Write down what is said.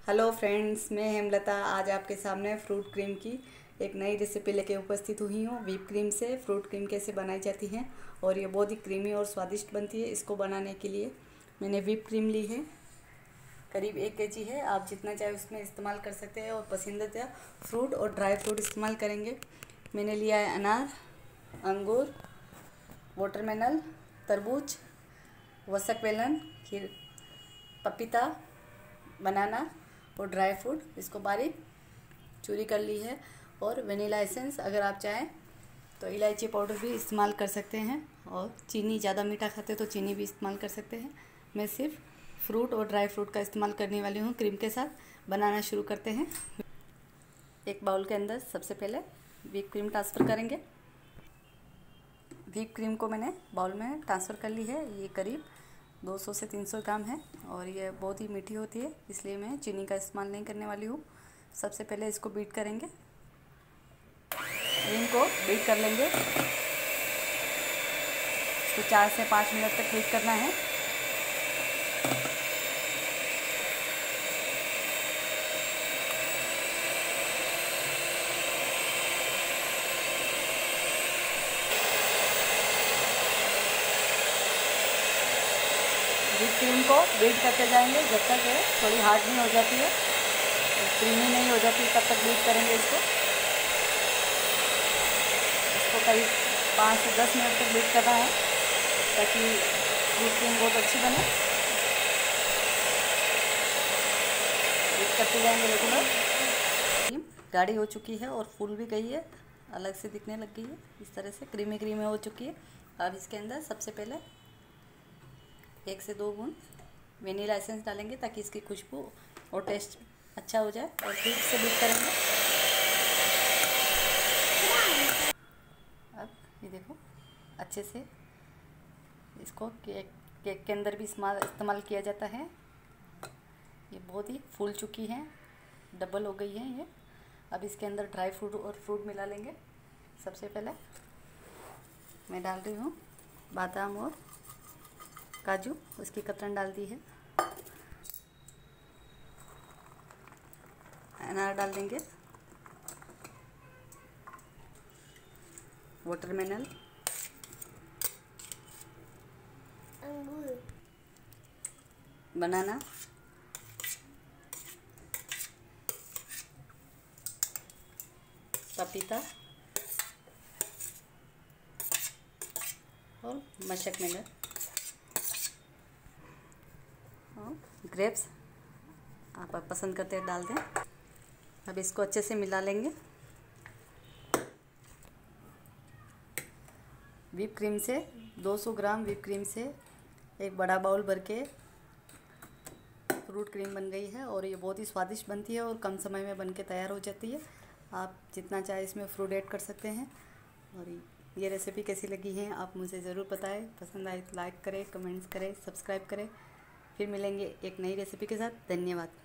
Hello friends, मैं हेमलता आज आपके सामने फ्रूट क्रीम की एक नई रेसिपी लेके उपस्थित हुई हूँ। व्हिप क्रीम से फ्रूट क्रीम कैसे बनाई जाती है और ये बहुत ही क्रीमी और स्वादिष्ट बनती है। इसको बनाने के लिए मैंने व्हिप क्रीम ली है, करीब 1 केजी है। आप जितना चाहे उसमें इस्तेमाल कर सकते हैं और पसंदीदा फ्रूट और ड्राई फ्रूट इस्तेमाल करेंगे। मैंने लिया है अनार, अंगूर, वाटरमेलन, तरबूज, वसकमेलन, फिर पपीता, बनाना और ड्राई फ्रूट। इसको बारीक चूरी कर ली है। और वनीला एसेंस, अगर आप चाहें तो इलायची पाउडर भी इस्तेमाल कर सकते हैं। और चीनी, ज़्यादा मीठा खाते तो चीनी भी इस्तेमाल कर सकते हैं। मैं सिर्फ फ्रूट और ड्राई फ्रूट का इस्तेमाल करने वाली हूँ क्रीम के साथ। बनाना शुरू करते हैं। एक बाउल के अंदर सबसे पहले व्हिप क्रीम ट्रांसफ़र करेंगे। व्हिप क्रीम को मैंने बाउल में ट्रांसफ़र कर ली है। ये करीब 200 से 300 ग्राम है और ये बहुत ही मीठी होती है, इसलिए मैं चीनी का इस्तेमाल नहीं करने वाली हूँ। सबसे पहले इसको बीट करेंगे, क्रीम को बीट कर लेंगे। इसको 4 से 5 मिनट तक बीट करना है। व्हिप क्रीम को बीट करते जाएंगे जब तक ये थोड़ी हार्ड नहीं हो जाती है, क्रीमी नहीं हो जाती, तब तक बीट करेंगे इसको। करीब 5 से 10 मिनट तक बीट करना है ताकि व्हिप क्रीम बहुत अच्छी बने। बीट करते जाएंगे रेगुलर। क्रीम गाढ़ी हो चुकी है और फूल भी गई है, अलग से दिखने लग गई है। इस तरह से क्रीमी क्रीमी हो चुकी है। अब इसके अंदर सबसे पहले 1 से 2 बूंद वेनिला एसेंस डालेंगे ताकि इसकी खुशबू और टेस्ट अच्छा हो जाए। और फिर से बीट करेंगे। अब ये देखो, अच्छे से इसको केक के अंदर भी इस्तेमाल किया जाता है। ये बहुत ही फूल चुकी है, डबल हो गई है ये। अब इसके अंदर ड्राई फ्रूट और फ्रूट मिला लेंगे। सबसे पहले मैं डाल रही हूँ बादाम और काजू, उसकी कतरन डाल दी है। अनार डाल देंगे, वाटरमेलन, बनाना, पपीता और मशकमेलन और ग्रेप्स, आप पसंद करते हैं डाल दें। अब इसको अच्छे से मिला लेंगे। व्हिप क्रीम से 200 ग्राम व्हिप क्रीम से एक बड़ा बाउल भर के फ्रूट क्रीम बन गई है और ये बहुत ही स्वादिष्ट बनती है और कम समय में बन के तैयार हो जाती है। आप जितना चाहे इसमें फ्रूट ऐड कर सकते हैं। और ये रेसिपी कैसी लगी है आप मुझे ज़रूर बताएं। पसंद आए तो लाइक करें, कमेंट्स करें, सब्सक्राइब करें। फिर मिलेंगे एक नई रेसिपी के साथ। धन्यवाद।